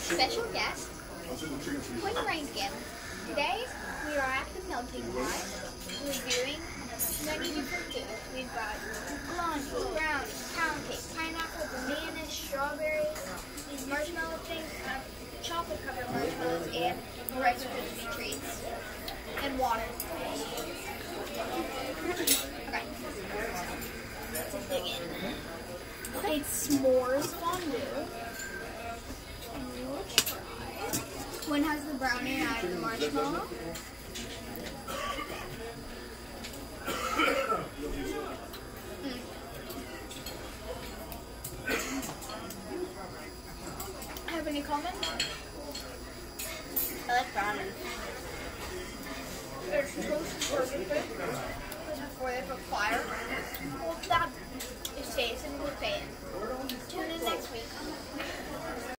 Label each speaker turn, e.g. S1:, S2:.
S1: Special guest, Quinn Rankin. Today, we are at the melting pot, reviewing many different foods. We've got blondie, brownie, pound cake, pineapple, banana, strawberries, these marshmallow things, chocolate covered marshmallows, and Rice Krispie treats, and water. Okay, let's dig in. It's s'mores fondue. We'll try. One has the brownie and I have the marshmallow. Have any comments?
S2: I like brownie.
S1: There's toast perfect. Before they put fire. Well, that is tasting the same.